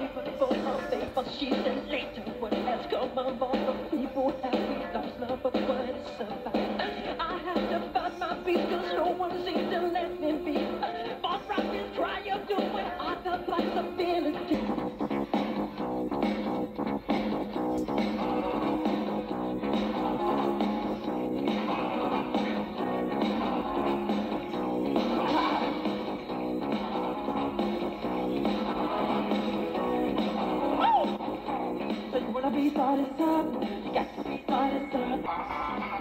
even for her paper. She said later what has come along. The people have lost love, but what is survived? I have to find my feet, cause no one seems to let me be. Boss rock is try of doing other possibilities. So you wanna be started up, you got to be started up.